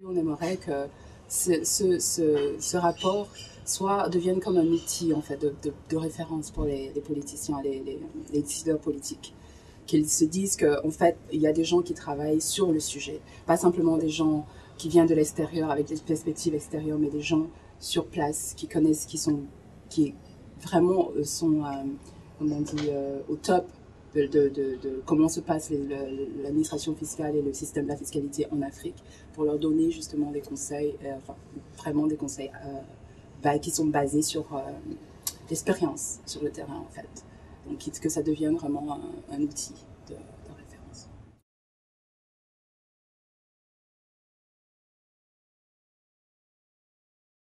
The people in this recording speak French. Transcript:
On aimerait que ce rapport devienne comme un outil en fait, de référence pour les politiciens, les décideurs politiques. Qu'ils se disent qu'en fait, il y a des gens qui travaillent sur le sujet. Pas simplement des gens qui viennent de l'extérieur avec des perspectives extérieures, mais des gens sur place qui connaissent, qui vraiment sont, comment on dit, au top de comment se passe l'administration fiscale et le système de la fiscalité en Afrique, pour leur donner justement des conseils, enfin, vraiment des conseils qui sont basés sur l'expérience sur le terrain en fait. Donc que ça devienne vraiment un outil.